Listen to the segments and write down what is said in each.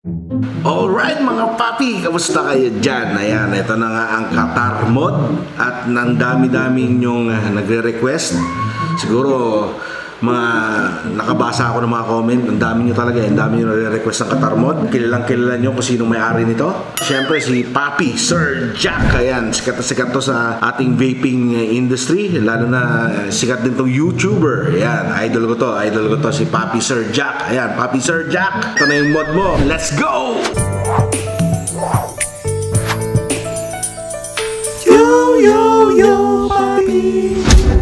Alright mga papi, kamusta kayo dyan? Ayan, ito na nga ang Qatar mod. At nang dami-dami inyong nagre-request. Siguro mga nakabasa ako ng mga comment. Ang dami nyo talaga, ang dami nyo nagre-request ng Qatar mod. Kilalang kilala nyo kung sino may-ari nito. Siyempre si Papi Sir Jack. Ayan, sikat na sikat to sa ating vaping industry. Lalo na sikat din tong YouTuber. Ayan, idol ko to si Papi Sir Jack. Ayan, Papi Sir Jack, ito na yung mod mo. Let's go! Yo, Papi!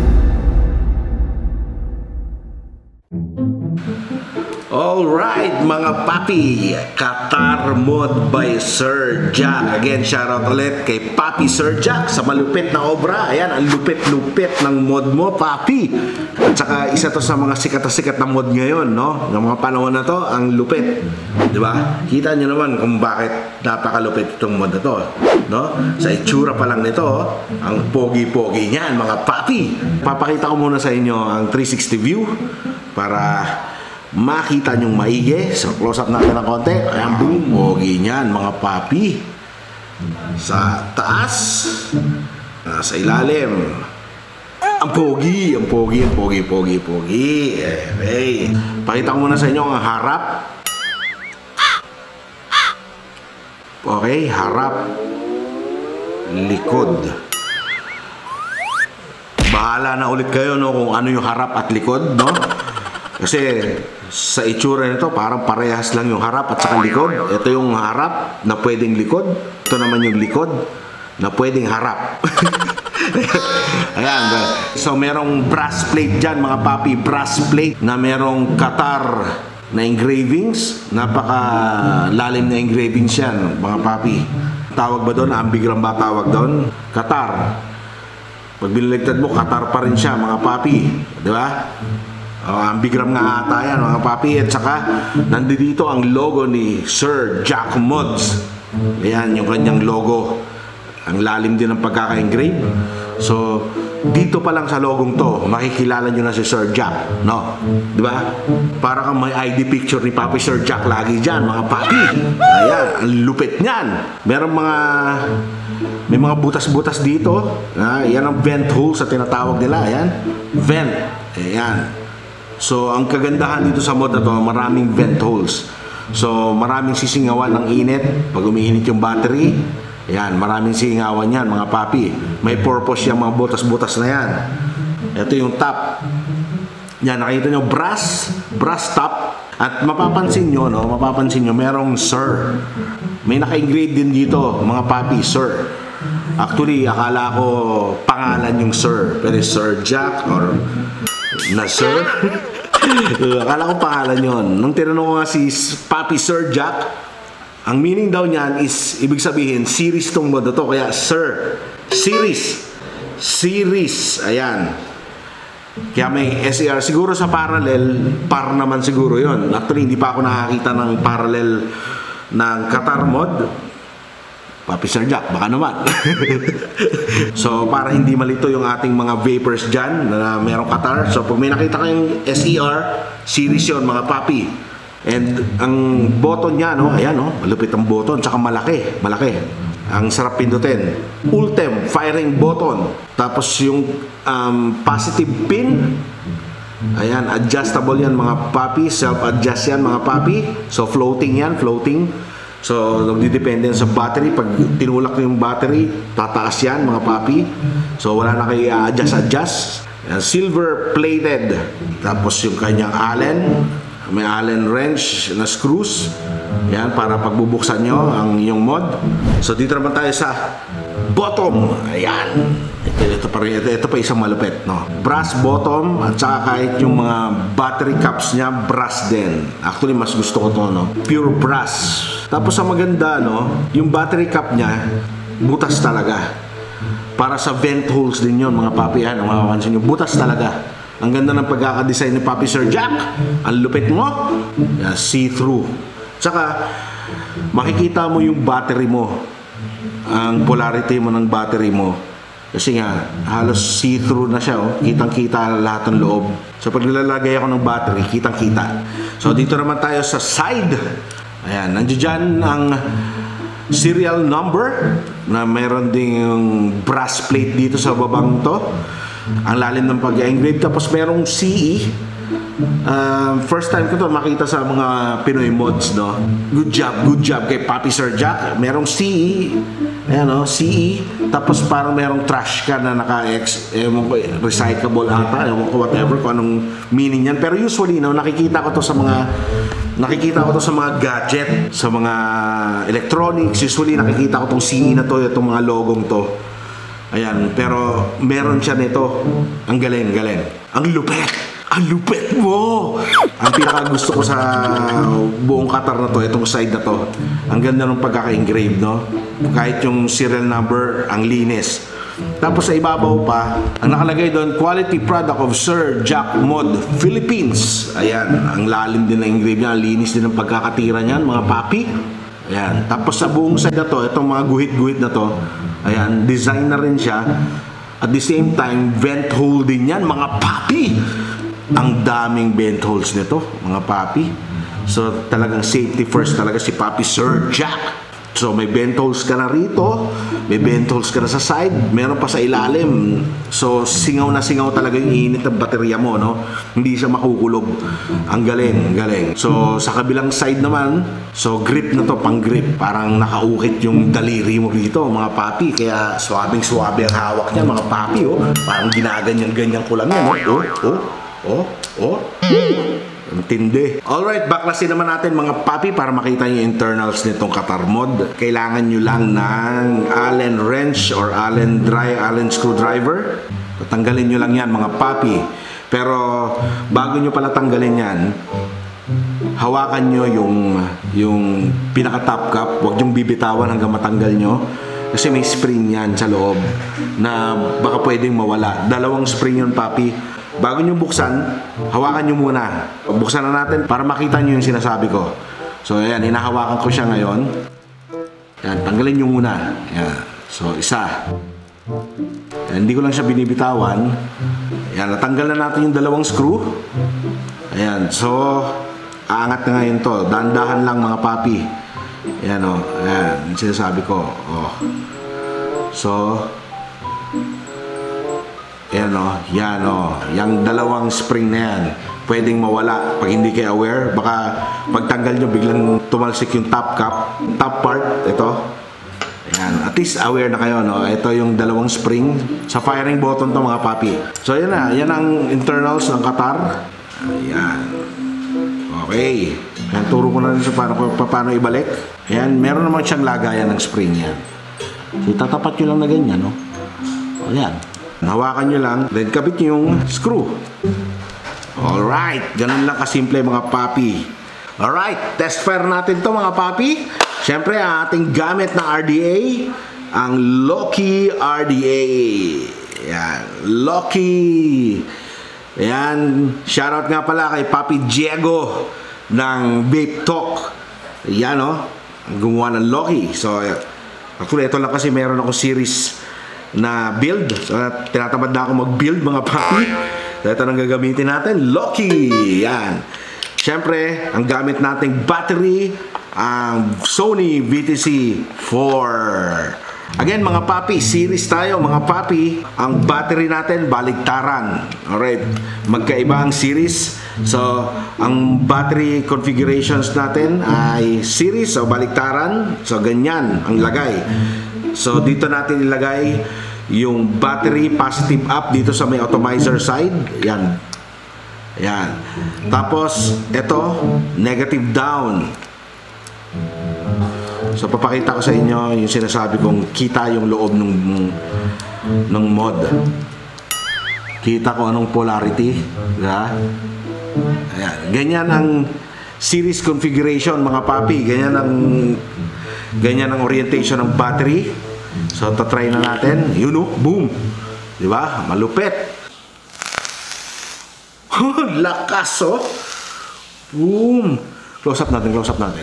Alright mga papi, Qatar mod by Sir Jack. Again, shoutout ulit kay Papi Sir Jack sa malupit na obra. Ayan, ang lupit-lupit ng mod mo, papi. At saka isa to sa mga sikat na mod ngayon, no? Ng mga panahon na to, ang lupit. Diba? Kita nyo naman kung bakit napakalupit itong mod na to, no? Sa itsura pa lang nito, ang pogi-pogi niyan mga papi. Papakita ko muna sa inyo ang 360 view para makita nyong maigi. So close up natin ng konti. Ayan, boom, pogi niyan mga papi. Sa taas, sa ilalim, ang pogi. Okay. Pakita ko muna sa inyo ang harap. Okay, harap, likod. Bahala na ulit kayo, no, kung ano yung harap at likod, no? Kasi sa itsura nito parang parehas lang yung harap at saka likod. Ito yung harap na pwedeng likod. Ito naman yung likod na pwedeng harap. Ayan. So merong brass plate dyan mga papi. Brass plate na merong Qatar na engravings. Napaka lalim na engravings yan mga papi. Tawag ba doon? Ambigram ba tawag doon? Qatar. Pag biniligtad mo, Qatar pa rin siya mga papi. Diba? Ambigram nga ata yan mga papi. At saka nandito ang logo ni Sir Jack Mods. Ayan yung kanyang logo. Ang lalim din ng pagkaka-engrave. So dito pa lang sa logong to makikilala nyo na si Sir Jack, no? Diba? Para kang may ID picture ni Papi Sir Jack lagi dyan mga papi. Ayan, ang lupit nyan. May mga butas-butas dito. Yan ang vent hole sa tinatawag nila. Ayan, vent. Ayan. So, ang kagandahan dito sa mod na to, maraming vent holes. So, maraming sisingawan ng init pag umiinit yung battery. Ayan, maraming sisingawan yan, mga papi. May purpose yung mga butas-butas na yan. Ito yung top. Yan, nakita nyo, brass top. At mapapansin nyo, merong Sir. May naka-engrave din dito, mga papi, Sir. Actually, akala ko pangalan yung Sir. Pero Sir Jack or na Sir. Akala ko pangalan yon. Nung tinanong ko nga si Papi Sir Jack, ang meaning daw niyan is, ibig sabihin, series tong mod na to. Kaya Sir, series, ayan. Kaya may SER. Siguro sa parallel, par naman siguro yon. Actually, hindi pa ako nakakita ng parallel ng Qatar mod. Papi Sir Jack, baka naman. So, para hindi malito yung ating mga vapors dyan na merong Qatar. So, pag may nakita kayong SER, series yun, mga papi. And ang button niya, no? Ayan, no? Malupit ang button, tsaka malaki. Ang sarap pindutin. Ultem, firing button. Tapos yung positive pin. Ayan, adjustable yan, mga papi. Self-adjust yan, mga papi. So, floating yan, floating. So, nagdidepende sa battery. Pag tinulak yung battery, tataas yan, mga papi. So, wala na kayo adjust. Silver plated. Tapos yung kanyang Allen. May Allen wrench na screws. Yan, para pagbubuksan nyo ang yung mod. So, dito naman tayo sa bottom. Ayan. Ito pa isang malupit, no? Brass bottom at saka kahit yung mga battery caps niya, brass din. Actually, mas gusto ko to, no? Pure brass. Tapos ang maganda, no? Yung battery cap niya, butas talaga. Para sa vent holes din yon mga papi. Yan, mapapansin nyo, butas talaga. Ang ganda ng pagkakadesign ni Papi Sir Jack. Ang lupit mo. See-through. Tsaka, makikita mo yung battery mo. Ang polarity mo ng battery mo. Kasi nga, halos see-through na siya. Oh. Kitang-kita lahat ng loob. So, pag nilalagay ako ng battery, kitang-kita. So, dito naman tayo sa side. Ayan, nandiyan dyan ang serial number na mayroon ding brass plate dito sa babang to. Ang lalim ng pag-engrave. Tapos merong CE. First time ko to makita sa mga Pinoy mods, no? Good job kay Papi Sir Jack. Merong CE. Ayan, no? CE. Tapos parang merong trash can na recyclable ata. Ewan ko whatever kung anong meaning yan. Pero usually, no, nakikita ko to sa mga gadget, sa mga electronics. Usually nakikita ko tong CE na to, itong mga logong to. Ayan, pero meron siya nito. Ang galing. Ang lupet mo! Ang pinaka-gusto ko sa buong Qatar na to, itong side na to. Ang ganda ng pagkaka-engrave, no? Kahit yung serial number, ang linis. Tapos sa ibabaw pa, ang nakalagay doon, quality product of Sir Jack Mod, Philippines. Ayan, ang lalim din ng engrave niya, ang linis din ng pagkakatira niyan, mga papi. Ayan, tapos sa buong side na to, itong mga guhit-guhit na to, ayan, design na rin siya. At the same time, vent hole din yan, mga papi. Ang daming vent holes nito, mga papi. So, talagang safety first talaga si Papi Sir Jack. So, may vent holes ka na rito, may vent holes ka na sa side, meron pa sa ilalim. So, singaw na singaw talaga yung init ng baterya mo, no? Hindi siya makukulog. Ang galing. So, sa kabilang side naman, so grip na to, pang grip. Parang nakaukit yung daliri mo rito, mga papi. Kaya swabing-swabe ang hawak niya, mga papi, oh. Parang ginaganyan-ganyan ko lang yan, oh. Intindi. Alright, baklasin naman natin mga papi para makita yung internals nitong Qatar Mod. Kailangan nyo lang ng Allen wrench or Allen screwdriver. Tanggalin nyo lang yan mga papi. Pero bago nyo pala tanggalin yan, hawakan nyo yung pinaka top cap. Huwag yung bibitawan hanggang matanggal nyo. Kasi may spring yan sa loob na baka pwedeng mawala. 2 spring yun papi. Bago nyo buksan, hawakan nyo muna. Buksan na natin para makita nyo yung sinasabi ko. So, ayan, hinahawakan ko siya ngayon. Ayan, tanggalin nyo muna. Ayan. So, isa. Ayan, hindi ko lang siya binibitawan. Ayan, natanggal na natin yung 2 screw. Ayan, so, aangat na ngayon to. Dahan-dahan lang mga papi. Ayan, o. Ayan, yung sinasabi ko. O. So, ayan o, yan o. Yung 2 spring na yan, pwedeng mawala pag hindi kayo aware. Baka pagtanggal nyo, biglang tumalsik yung top cap, top part, ito. Ayan, at least aware na kayo, no? Ito yung 2 spring sa firing button to mga papi. So yan na, yan ang internals ng Qatar. Ayan. Okay. Ayan, turo ko na rin sa paano ibalik. Ayan, meron naman siyang lagayan ng spring yan. So tatapat nyo lang na ganyan, no? Ayan. Hawakan nyo lang, then kabit nyo yung screw. Alright, ganun lang kasimple mga papi. Alright, test fire natin to mga papi. Siyempre, ang ating gamit na RDA, ang Loki RDA. Yan, Loki. Yan, shoutout nga pala kay Papi Diego ng Vape Talk. Yan o, gumawa ng Loki. So, actually, ito lang kasi meron ako series na build. So, tinatamad na ako mag-build mga papi. So, ito nang gagamitin natin, Loki. Yan. Siyempre, ang gamit nating battery, ang Sony VTC 4. Again, mga papi, series tayo, mga papi. Ang battery natin, baligtaran. Alright, magkaiba ang series. So, ang battery configurations natin ay series o baligtaran. So, ganyan ang lagay. So, dito natin ilagay yung battery positive up dito sa may atomizer side. Yan. Yan. Tapos, ito, negative down. So, papakita ko sa inyo yung sinasabi kong kita yung loob ng mod. Kita ko anong polarity. Diba? Ayan. Ganyan ang series configuration, mga papi. Ganyan ang orientation ng battery. So, tatry na natin. Yun o, boom. Diba? Malupit. Lakas o. Boom. Close up natin.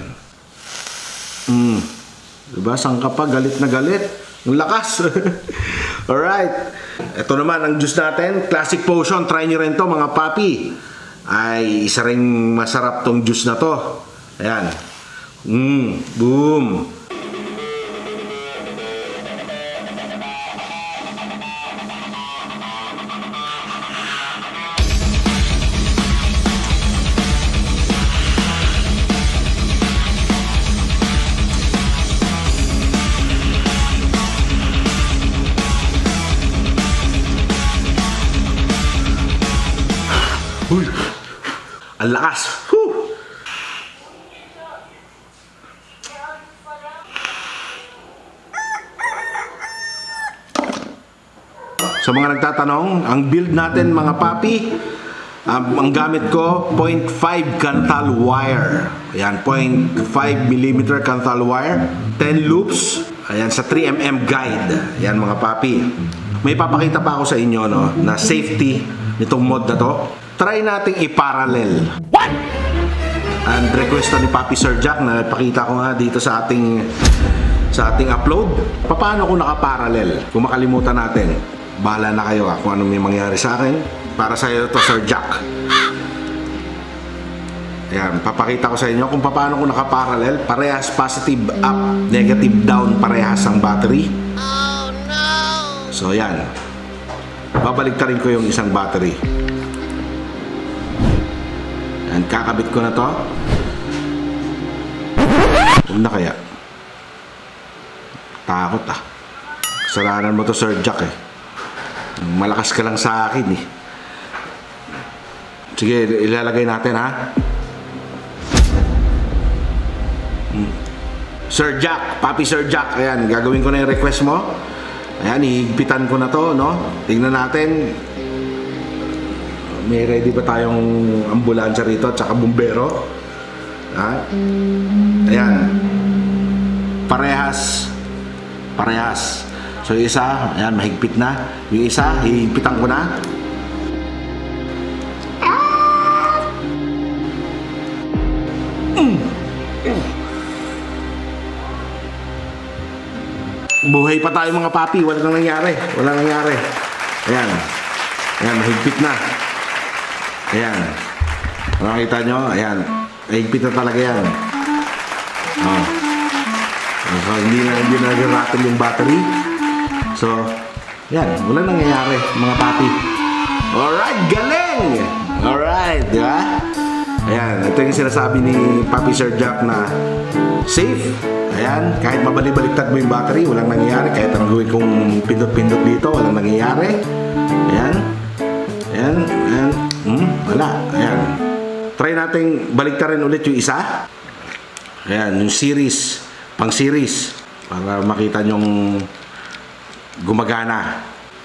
Diba? Saan ka pa? Galit na galit. Ang lakas. Alright. Ito naman ang juice natin. Classic Potion. Try nyo rin to mga papi. Ay, isa rin masarap tong juice na to. Ayan. Boom. Uy! Ang lakas! Whew! Sa mga nagtatanong, ang build natin mga papi, ang gamit ko 0.5 Kanthal wire. Ayan, 0.5mm Kanthal wire, 10 loops. Ayan, sa 3mm guide. Ayan mga papi. May papakita pa ako sa inyo, no, na safety nitong mod na to. Try nating i-parallel. What? And request ni Papi Sir Jack na ipakita ko nga dito sa ating upload. Paano kung naka-parallel? Kung makalimutan natin, bahala na kayo kung ano may mangyari sa akin. Para sa iyo to, Sir Jack. Ayan, papakita ko sa inyo kung paano kung naka-parallel. Parehas positive up, negative down, parehas ang battery. Oh no! So yan. Babaliktarin ko yung isang battery. And kakabit ko na to. Huwag na kaya. Takot Kasalanan mo to, Sir Jack Malakas ka lang sa akin Sige, ilalagay natin Sir Jack, Papi Sir Jack. Ayan, gagawin ko na yung request mo. Ayan, hihigpitan ko na to, no? Tingnan natin. May ready ba tayong ambulansya rito at saka bumbero? Ayan. Parehas. So yung isa, ayan, mahigpit na. Yung isa, hihigpitan ko na. Buhay pa tayo mga papi. Walang nangyari. Ayan. Ayan, mahigpit na. Ayan. Makikita nyo? Ayan. Mahigpit na talaga yan. So, hindi na nag-rattle yung battery. So, yan. Walang nangyayari, mga papi. Alright, galing! Alright, di ba? Ayan. Ito yung sinasabi ni Papi Sir Jack na safe. Ayan. Kahit mabalik-baliktad mo yung battery, walang nangyayari. Kahit anong gawin kong pindot-pindot dito, walang nangyayari. Ayan. Ayan. Ayan. Wala. Ayan. Try nating baliktarin ulit yung isa. Ayan. Yung series. Pang series. Para makita nyong gumagana.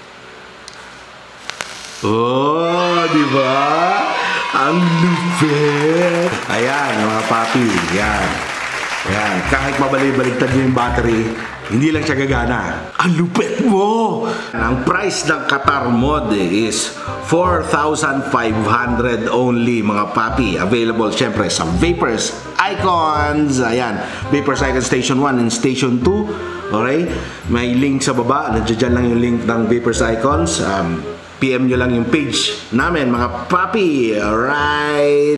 Oh, di ba? Ang lupit. Ayan, mga papi. Ayan. Ayan. Kahit mabalik-baliktad yung battery, hindi lang siya gagana. Ang lupit mo! Ang price ng Qatar mod is 4,500 only, mga papi. Available syempre sa Vapors Icons. Ayan, Vapors Icons Station 1 and Station 2. Okay? May link sa baba. Nandiyan lang yung link ng Vapors Icons. PM nyo lang yung page namin, mga papi. Alright?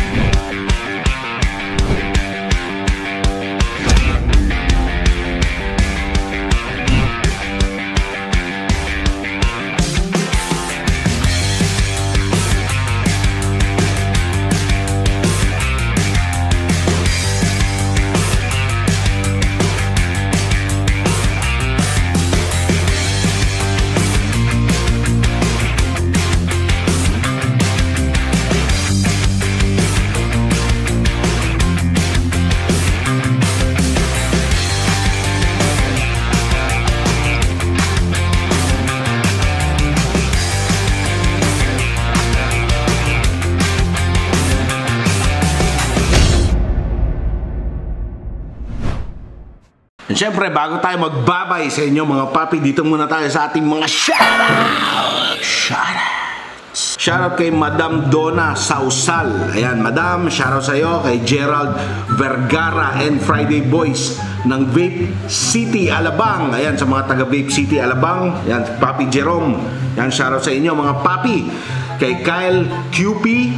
Siyempre, bago tayo magbabay sa inyo mga papi, dito muna tayo sa ating mga shoutouts. Shoutout kay Madam Donna Sausal. Ayan, Madam, shoutout sa iyo. Kay Gerald Vergara and Friday Boys ng Vape City, Alabang. Ayan, sa mga taga Vape City, Alabang. Ayan, Papi Jerome. Ayan, shoutout sa inyo mga papi. Kay Kyle QP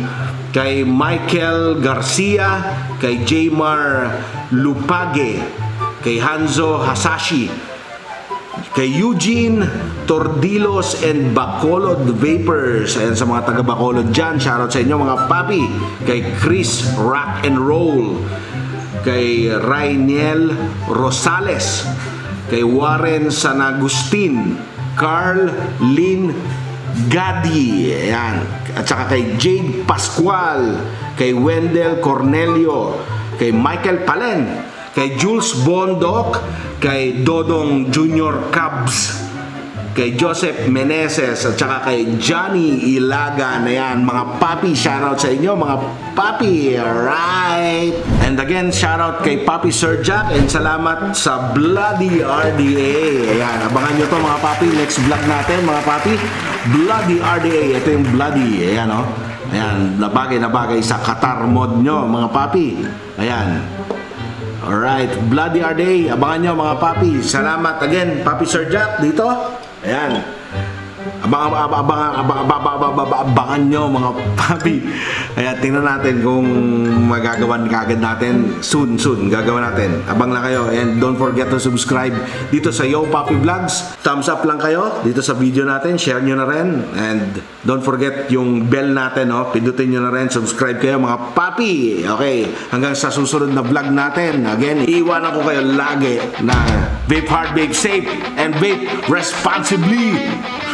kay Michael Garcia, kay Jaymar Lupage, kay Hanzo Hasashi, kay Eugene Tordilos and Bacolod Vapors. Ayan sa mga taga Bacolod dyan, shoutout sa inyo mga papi. Kay Chris Rock and Roll, kay Rainiel Rosales, kay Warren San Agustin, Carl Lynn Gadi, ayan. At saka kay Jade Pascual, kay Wendell Cornelio, kay Michael Palen, kay Jules Bondok, kay Dodong Junior Cubs, kay Joseph Meneses, at saka kay Johnny Ilagan. Ayan, mga papi, shoutout sa inyo mga papi. Alright. And again, shoutout kay Papi Sir Jack, and salamat sa Bloody RDA. Ayan, abangan nyo to mga papi. Next vlog natin mga papi, Bloody RDA. Ito yung Bloody. Ayan o. Ayan, na bagay sa Qatar mod nyo mga papi. Ayan. Alright, Bloody RDA. Abangan nyo mga papi. Salamat again, Papi Sir Jack dito. Ayan. Abangan nyo mga papi. Ayan, tingnan natin kung magagawan kagad natin. Soon gagawa natin. Abang lang kayo. And don't forget to subscribe dito sa Yo Papi Vlogs. Thumbs up lang kayo dito sa video natin. Share nyo na rin. And don't forget yung bell natin, no? Pindutin nyo na rin. Subscribe kayo mga papi. Okay, hanggang sa susunod na vlog natin. Again, iiwanan ko kayo lagi na vape hard, vape safe, and vape responsibly.